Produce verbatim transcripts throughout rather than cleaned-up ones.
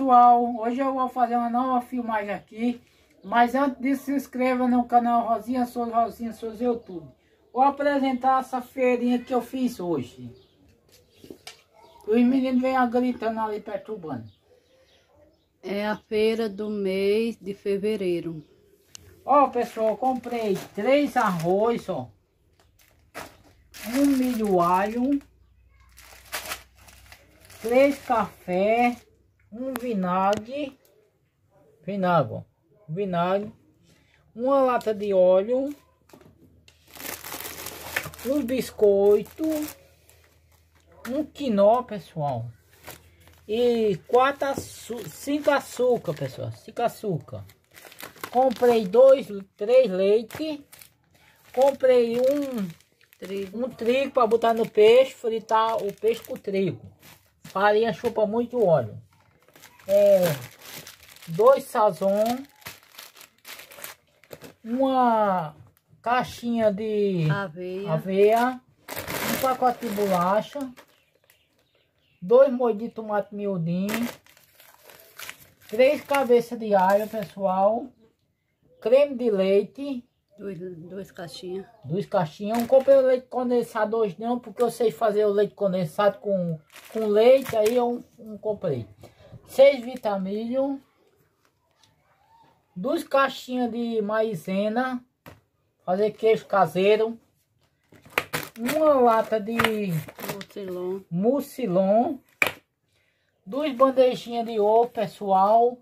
pessoal, hoje eu vou fazer uma nova filmagem aqui. Mas antes disso, se inscreva no canal Rosinha Souza, Rosinha Souza YouTube. Vou apresentar essa feirinha que eu fiz hoje. Os meninos vêm gritando ali, perturbando. É a feira do mês de fevereiro. Ó, pessoal, eu comprei três arroz, ó. Um milho alho. Três café. Um vinagre. Vinagre, ó. Vinagre. Uma lata de óleo. Um biscoito. Um quinó, pessoal. E quatro, açu cinco açúcar, pessoal. Cinco açúcar. Comprei dois, três leite. Comprei um trigo, um trigo para botar no peixe, fritar o peixe com trigo. Farinha chupa muito óleo. É, dois sazon. Uma caixinha de aveia. aveia. Um pacote de bolacha. Dois molhos de tomate miudinho. Três cabeças de alho, pessoal. Creme de leite. Dois, dois caixinhas. Duas caixinhas. Não comprei o leite condensado hoje não, porque eu sei fazer o leite condensado com, com leite, aí eu não comprei. Seis vitamilho. Duas caixinhas de maizena. Fazer queijo caseiro. Uma lata de mucilon. mucilon. Duas bandejinhas de ovo, pessoal.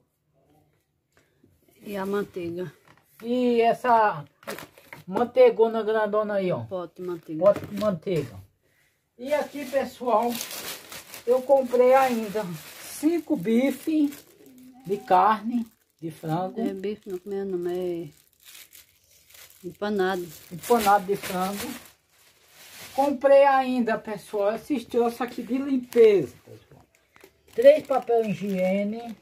E a manteiga. E essa manteigona grandona aí, ó. Pote de manteiga. Pote de manteiga. E aqui, pessoal, eu comprei ainda cinco bifes de carne, de frango. É bife, não comeu, não é empanado. Empanado de frango. Comprei ainda, pessoal, esses troços aqui de limpeza, pessoal. Três papel higiene.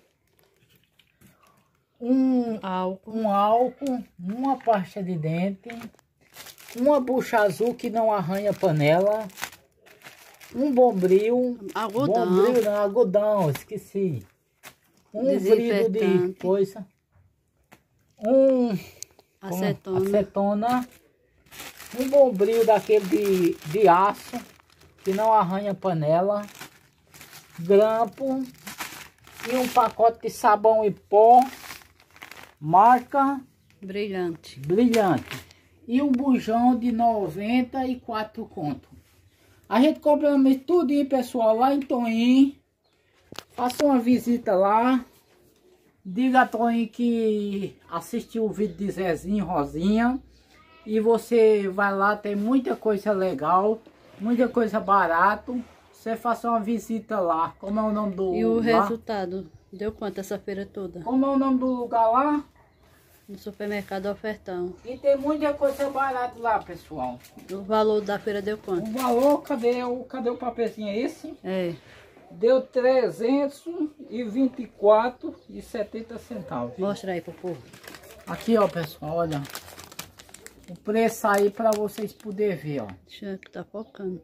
Um álcool, um álcool, uma pasta de dente, uma bucha azul que não arranha panela, um bombril, algodão, bombril não, algodão, esqueci, um vidro de coisa, um acetona, um, acetona, um bombril daquele de, de aço que não arranha panela, grampo e um pacote de sabão e pó. Marca brilhante. Brilhante. E um bujão de noventa e quatro conto. A gente compra tudo, pessoal, lá em Toim. Faça uma visita lá. Diga a Toim que assistiu o vídeo de Zezinho, Rosinha. E você vai lá, tem muita coisa legal. Muita coisa barato. Você faça uma visita lá. Como é o nome do lugar? E o resultado? Deu quanto essa feira toda? Como é o nome do lugar lá? No supermercado Ofertão. E tem muita coisa barata lá, pessoal. O valor da feira deu quanto? O valor, cadê o, cadê o papelzinho? É esse? É. Deu trezentos e vinte e quatro reais e setenta centavos. Mostra aí pro povo. Aqui, ó, pessoal, olha. O preço aí para vocês poderem ver, ó. Deixa eu ver que tá focando.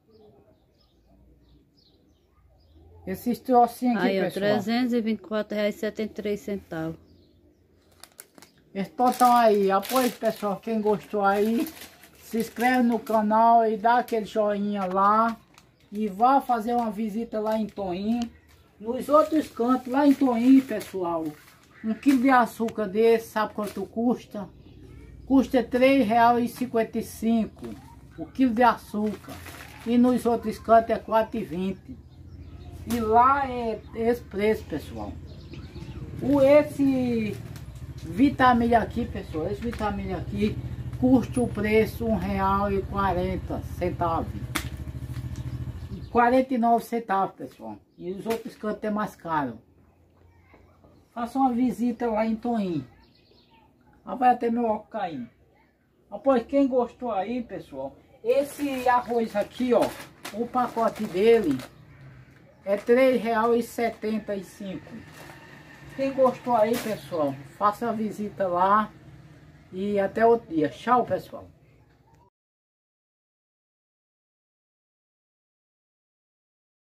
Esses trocinhos aqui, aí, ó, pessoal. trezentos e vinte e quatro reais e setenta e três centavos. Esse total aí. Apoie, pessoal. Quem gostou aí, se inscreve no canal e dá aquele joinha lá. E vá fazer uma visita lá em Toim. Nos outros cantos, lá em Toim, pessoal. Um quilo de açúcar desse, sabe quanto custa? Custa três reais e cinquenta e cinco centavos. O quilo de açúcar. E nos outros cantos é quatro reais e vinte centavos. E lá é esse preço, pessoal. O esse vitamina aqui, pessoal, esse vitamina aqui custa o preço um real e quarenta centavos. quarenta e nove centavos, pessoal. E os outros cantos é mais caro. Faça uma visita lá em Toim. Ah, vai até meu óculos caindo. Após quem gostou aí, pessoal, esse arroz aqui, ó, o pacote dele é três reais e setenta e cinco centavos. Quem gostou aí, pessoal, faça a visita lá e até outro dia. Tchau, pessoal.